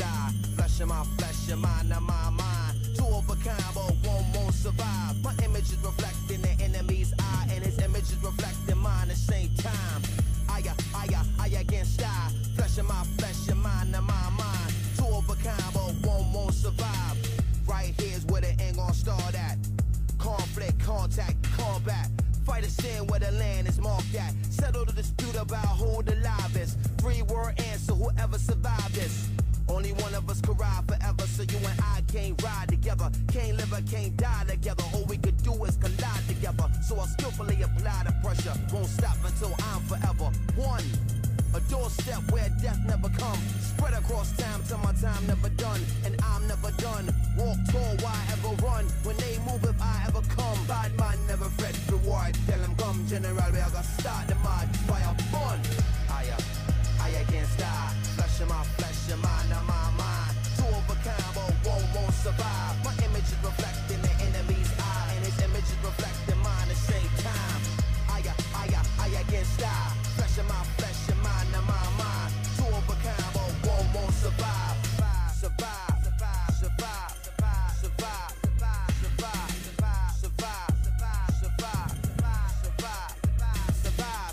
die. Flesh of my flesh, your mind of my mind. Two of a kind, but one won't survive. My image is reflecting the enemy's eye, and his image is reflecting mine at the same time. I against I. Flesh of my flesh, your mind of my mind. Two of a kind, but one won't survive. Right here's where the end gon' start at. Conflict, contact, combat. Fight a sin where the land is marked at. Settle the dispute about who the live is. 3-word answer, whoever survived this. Only one of us could ride forever, so you and I can't ride together. Can't live or can't die together. All we could do is collide together. So I skillfully apply the pressure. Won't stop until I'm forever one. A doorstep where death never come. Spread across time till my time never done. And I'm never done. Walk tall, why ever run? When they move, if I ever come. Bad man never fret reward. Tell them come, general, we are gonna start the mad fire fun. I against I. Flesh of my flesh, your mind of my mind. Two of a kind, but one won't survive. My image is reflecting the enemy's eye, and his image is reflecting mine at the same time. I against I. Flesh of my flesh, your mind of my mind. Two of a kind, but one won't survive. Survive, survive, survive, survive, survive, survive, survive, survive, survive, survive, survive.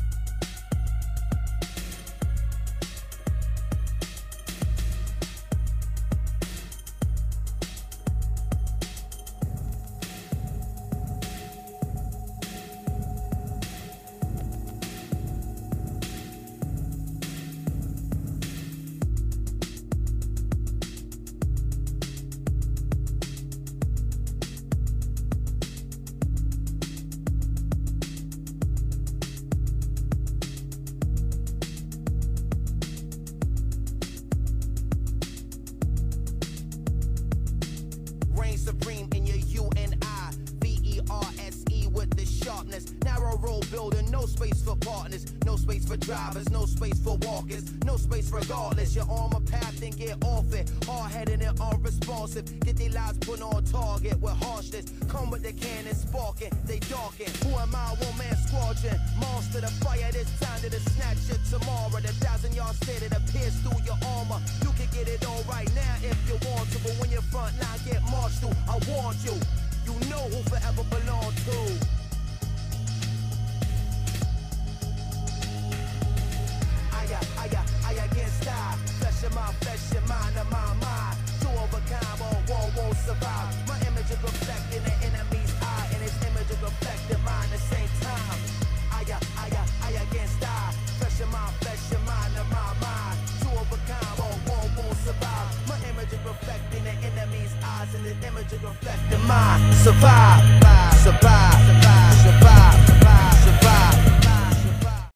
Supreme in your U and I, VERSE with the sharpness. Narrow road building, no space for partners, no space for drivers, no space for walkers, no space regardless. You're on my path and get off it. Hard-headed and unresponsive, get their lives put on target with harshness. Come with the cannon sparking, they darken. Who am I? One man squadron. Monster the fire, this time to the snatch it tomorrow. The 1,000-yard stare that appears through your armor. You can get it all right now if you want to, but when your front line get marched through, I warned you. You know who forever belong to. I against I. Flesh of my flesh, your mind of my mind. Two of a kind, but one won't survive. My image is reflecting the enemy's eye, and his image is reflecting mine at the same time. I against I. Flesh of my flesh, your mind of my mind. Two of a kind, but one won't survive. My image is reflecting the enemy's eyes, and his image is reflecting mine. Survive, survive, survive.